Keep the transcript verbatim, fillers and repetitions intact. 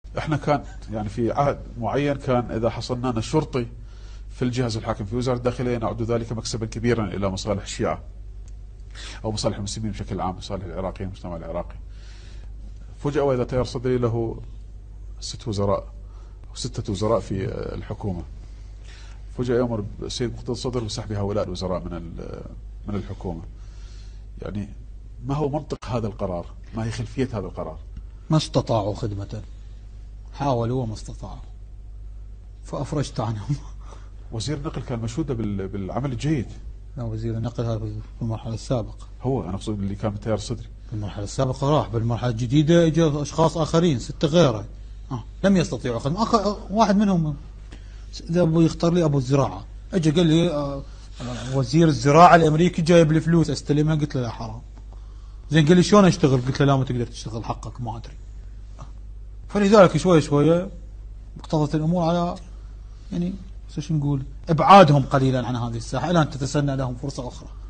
احنا كان يعني في عهد معين كان اذا حصلنا لنا شرطي في الجهاز الحاكم في وزارة الداخلية نعد ذلك مكسبا كبيرا الى مصالح الشيعة او مصالح المسلمين بشكل عام، مصالح العراقيين، المجتمع العراقي. فجأة واذا تيار صدري له ست وزراء او ستة وزراء في الحكومة، فجأة يأمر السيد مقتدى الصدر بسحب هؤلاء الوزراء من من الحكومة. يعني ما هو منطق هذا القرار؟ ما هي خلفية هذا القرار؟ ما استطاعوا خدمة، حاولوا وما استطاعوا، فأفرجت عنهم. وزير النقل كان مشهود بالعمل الجيد. لا، وزير النقل هذا في المرحلة السابقة. هو أنا أقصد اللي كان بالتيار الصدري. في المرحلة السابقة راح، بالمرحلة الجديدة اجى أشخاص آخرين ستة غيره آه. لم يستطيعوا خدمة. أخ... واحد منهم إذا أبو يختار لي أبو الزراعة، أجى قال لي آه وزير الزراعة الأمريكي جايب لي فلوس أستلمها، قلت له لا حرام. زين قال لي شلون أشتغل؟ قلت له لا ما تقدر تشتغل، حقك ما أدري. فلذلك شوي شوية اقتضت الأمور على يعني شو نقول ابعادهم قليلا عن هذه الساحه الى ان تتسنى لهم فرصه اخرى.